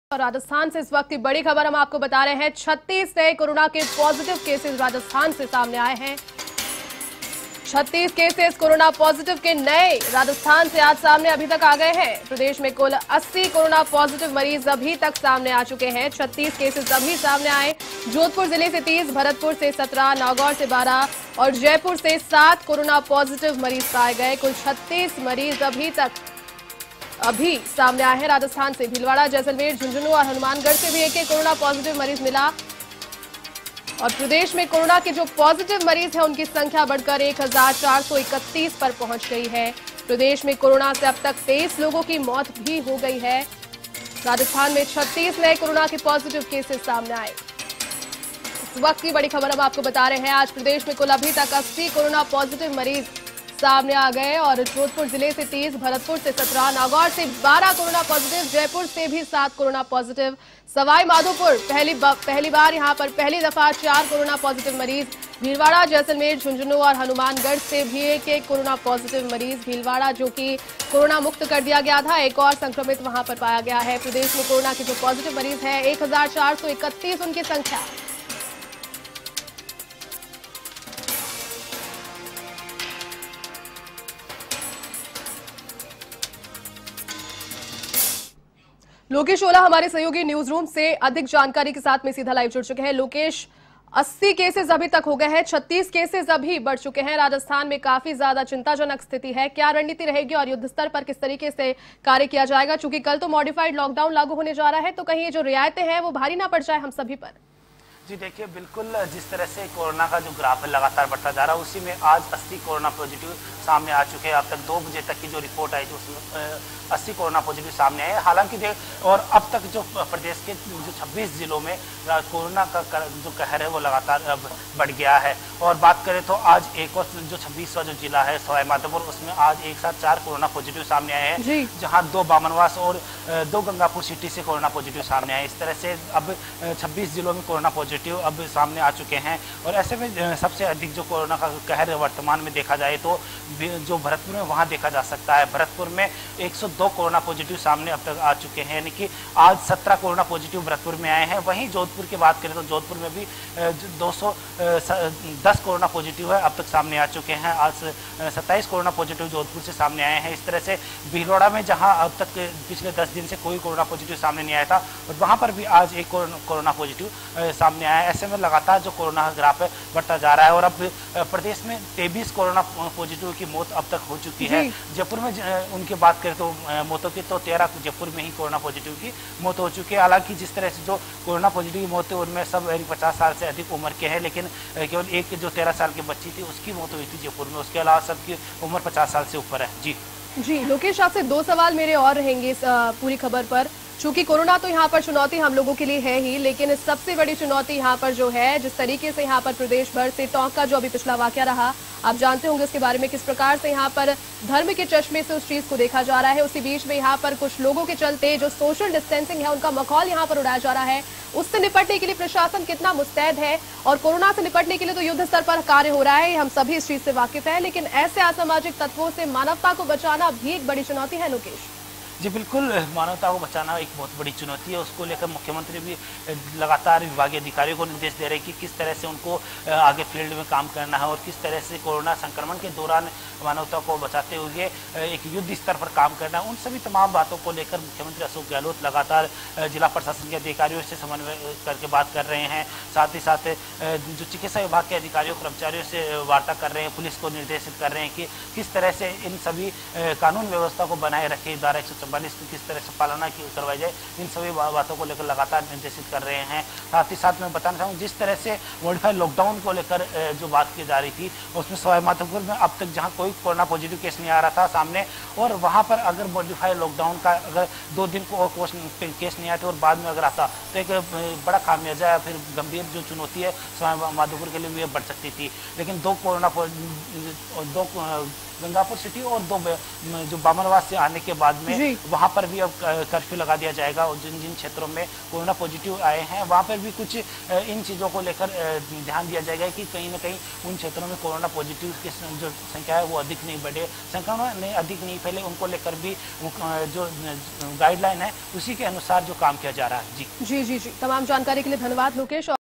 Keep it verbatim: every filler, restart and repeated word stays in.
और राजस्थान से इस वक्त की बड़ी खबर हम आपको बता रहे हैं। छत्तीस नए कोरोना के पॉजिटिव केसेस राजस्थान से सामने आए हैं। छत्तीस केसेस कोरोना पॉजिटिव के नए राजस्थान से आज सामने अभी तक आ गए हैं। प्रदेश में कुल अस्सी कोरोना पॉजिटिव मरीज अभी तक सामने आ चुके हैं। छत्तीस केसेस अभी सामने आए। जोधपुर जिले से तीस, भरतपुर से सत्रह, नागौर से बारह और जयपुर से सात कोरोना पॉजिटिव मरीज पाए गए। कुल छत्तीस मरीज अभी तक अभी सामने आए हैं। राजस्थान से भीलवाड़ा, जैसलमेर, झुंझुनू और हनुमानगढ़ से भी एक एक कोरोना पॉजिटिव मरीज मिला। और प्रदेश में कोरोना के जो पॉजिटिव मरीज हैं उनकी संख्या बढ़कर एक हजार चार सौ इकतीस पर पहुंच गई है। प्रदेश में कोरोना से अब तक तेईस लोगों की मौत भी हो गई है। राजस्थान में छत्तीस नए कोरोना के पॉजिटिव केसेस सामने आए। इस वक्त की बड़ी खबर हम आपको बता रहे हैं। आज प्रदेश में कुल अभी तक अस्सी कोरोना पॉजिटिव मरीज सामने आ गए और जोधपुर जिले से तीस, भरतपुर से सत्रह, नागौर से बारह कोरोना पॉजिटिव, जयपुर से भी सात कोरोना पॉजिटिव, सवाई माधोपुर पहली पहली बार यहां पर पहली दफा चार कोरोना पॉजिटिव मरीज, भीलवाड़ा, जैसलमेर, झुंझुनू और हनुमानगढ़ से भी एक एक कोरोना पॉजिटिव मरीज। भीलवाड़ा जो कि कोरोना मुक्त कर दिया गया था, एक और संक्रमित वहां पर पाया गया है। प्रदेश में कोरोना के जो पॉजिटिव मरीज है एक हजार चार सौ इकतीस उनकी संख्या। लोकेश ओला हमारे सहयोगी न्यूज रूम से अधिक जानकारी के साथ में सीधा लाइव जुड़ चुके हैं। लोकेश, अस्सी केसेस अभी तक हो गए हैं, छत्तीस केसेस अभी बढ़ चुके हैं। राजस्थान में काफी ज्यादा चिंताजनक स्थिति है। क्या रणनीति रहेगी और युद्ध स्तर पर किस तरीके से कार्य किया जाएगा? चूंकि कल तो मॉडिफाइड लॉकडाउन लागू होने जा रहा है, तो कहीं ये जो रियायतें हैं वो भारी ना पड़ जाए हम सभी पर। जी देखिए, बिल्कुल जिस तरह से कोरोना का जो ग्राफ है लगातार बढ़ता जा रहा है, उसी में आज अस्सी कोरोना पॉजिटिव सामने आ चुके हैं। अब तक दो बजे तक की जो रिपोर्ट आई थी उसमें अस्सी कोरोना पॉजिटिव सामने आए। हालांकि देख और अब तक जो प्रदेश के जो छब्बीस जिलों में कोरोना का जो कहर है वो लगातार अब बढ़ गया है। और बात करें तो आज एक और जो छब्बीसवां जो जिला है सवाई माधोपुर, उसमें आज एक साथ चार कोरोना पॉजिटिव सामने आए हैं, जहाँ दो बामनवास और दो गंगापुर सिटी से कोरोना पॉजिटिव सामने आए। इस तरह से अब छब्बीस जिलों में कोरोना पॉजिटिव अब सामने आ चुके हैं। और ऐसे में सबसे अधिक जो कोरोना का कहर वर्तमान में देखा जाए तो जो भरतपुर में वहां देखा जा सकता है। भरतपुर में एक सौ दो कोरोना पॉजिटिव सामने अब तक आ चुके हैं, यानी कि आज सत्रह कोरोना पॉजिटिव भरतपुर में आए हैं। वहीं जोधपुर की बात करें तो जोधपुर में भी दो सौ दस कोरोना पॉजिटिव है अब तक सामने आ चुके हैं। आज सत्ताईस कोरोना पॉजिटिव जोधपुर से सामने आए हैं। इस तरह से भीलवाड़ा में जहां अब तक पिछले दस दिन से कोई कोरोना पॉजिटिव सामने नहीं आया था, और वहां पर भी आज एक कोरोना पॉजिटिव सामने आया है। ऐसे में लगातार जो कोरोना का ग्राफ है बढ़ता जा रहा है। और अब प्रदेश में तेईस कोरोना पॉजिटिव की मौत अब तक हो चुकी है। जयपुर में उनकी बात करें तो मौतों की तो तेरह जयपुर में ही कोरोना पॉजिटिव की मौत हो चुकी है। हालांकि जिस तरह से जो कोरोना पॉजिटिव की मौत है उनमें सब पचास साल से अधिक उम्र के हैं, लेकिन केवल एक जो तेरह साल की बच्ची थी उसकी मौत हुई थी जयपुर में। उसके अलावा सबकी उम्र पचास साल से ऊपर है। जी जी लोकेश, आपसे दो सवाल मेरे और रहेंगे इस पूरी खबर पर। चूंकि कोरोना तो यहाँ पर चुनौती हम लोगों के लिए है ही, लेकिन सबसे बड़ी चुनौती यहाँ पर जो है, जिस तरीके से यहाँ पर प्रदेश भर से टोंक का जो अभी पिछला वाकया रहा, आप जानते होंगे उसके बारे में, किस प्रकार से यहाँ पर धर्म के चश्मे से उस चीज को देखा जा रहा है। उसी बीच में यहाँ पर कुछ लोगों के चलते जो सोशल डिस्टेंसिंग है उनका मखौल यहाँ पर उड़ाया जा रहा है। उससे निपटने के लिए प्रशासन कितना मुस्तैद है? और कोरोना से निपटने के लिए तो युद्ध स्तर पर कार्य हो रहा है, हम सभी इस चीज से वाकिफ है, लेकिन ऐसे असामाजिक तत्वों से मानवता को बचाना भी एक बड़ी चुनौती है। लोकेश जी बिल्कुल, मानवता को बचाना एक बहुत बड़ी चुनौती है। उसको लेकर मुख्यमंत्री भी लगातार विभागीय अधिकारियों को निर्देश दे रहे हैं कि किस तरह से उनको आगे फील्ड में काम करना है और किस तरह से कोरोना संक्रमण के दौरान मानवता को बचाते हुए एक युद्ध स्तर पर काम करना है। उन सभी तमाम बातों को लेकर मुख्यमंत्री अशोक गहलोत लगातार जिला प्रशासन के अधिकारियों से समन्वय करके बात कर रहे हैं। साथ ही साथ जो चिकित्सा विभाग के अधिकारियों कर्मचारियों से वार्ता कर रहे हैं, पुलिस को निर्देशित कर रहे हैं कि किस तरह से इन सभी कानून व्यवस्था को बनाए रखे, धारा एक बालिस की किस तरह से पालना की करवाई जाए, इन सभी बातों को लेकर लगातार निर्देशित कर रहे हैं। साथ ही साथ मैं बताना चाहूँ, जिस तरह से मॉडिफाइड लॉकडाउन को लेकर जो बात की जा रही थी, उसमें सवाई माधोपुर में अब तक जहां कोई कोरोना पॉजिटिव केस नहीं आ रहा था सामने, और वहां पर अगर मॉडिफाइड लॉकडाउन का अगर दो दिन को केस नहीं आते और बाद में अगर आता तो एक बड़ा खामियाजा या फिर गंभीर जो चुनौती है सवाई माधोपुर के लिए भी बढ़ सकती थी। लेकिन दो कोरोना दो गंगापुर सिटी और दो जो बामनवास से आने के बाद में वहाँ पर भी अब कर्फ्यू लगा दिया जाएगा। और जिन जिन क्षेत्रों में कोरोना पॉजिटिव आए हैं वहाँ पर भी कुछ इन चीज़ों को लेकर ध्यान दिया जाएगा कि कहीं ना कहीं उन क्षेत्रों में कोरोना पॉजिटिव की जो संख्या है वो अधिक नहीं बढ़े, संक्रमण नहीं अधिक नहीं फैले, उनको लेकर भी जो गाइडलाइन है उसी के अनुसार जो काम किया जा रहा है। जी जी जी जी तमाम जानकारी के लिए धन्यवाद लोकेश।